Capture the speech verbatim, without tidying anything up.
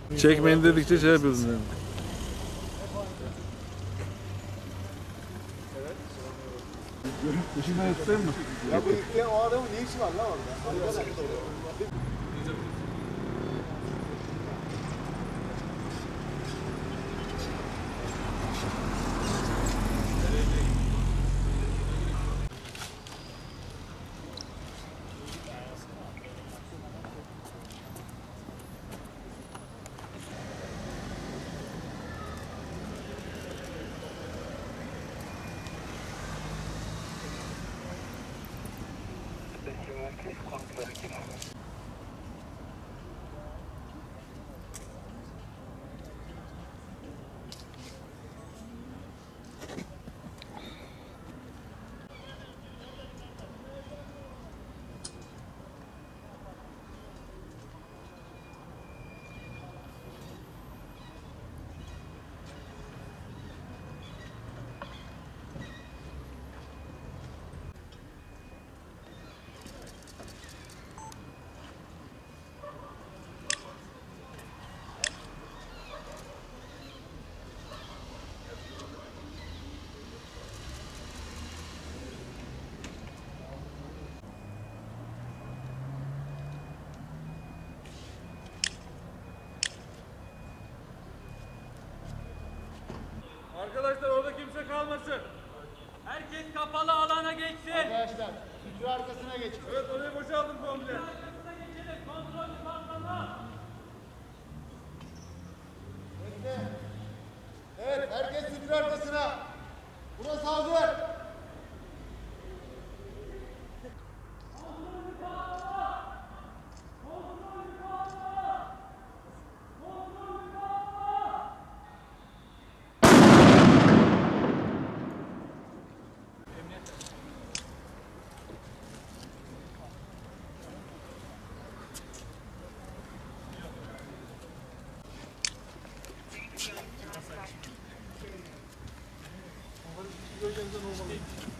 Çekmeyin dedikçe şey yapıyorsun yani. Işıktan tutayım mı? Ya bu yükleyen o adamın ne işi var lan orada? Arkadaşlar orada kimse kalmasın. Herkes kapalı alana geçsin. Arkadaşlar sütü arkasına geçin. Evet orayı boşaltın komple. Arkasına geçelim. Kontrollü patlama. Bekle. Evet herkes sütü arkasına. Burası hazır. Bölgemizden olmalı.